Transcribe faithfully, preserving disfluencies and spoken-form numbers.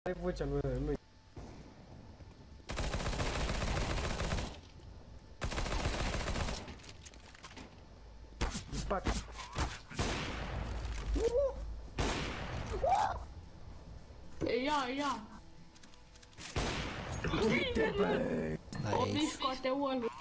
Ai vocea mea, nu. Spate. Ia, ia. Uite, băi! O, scoate wall-ul.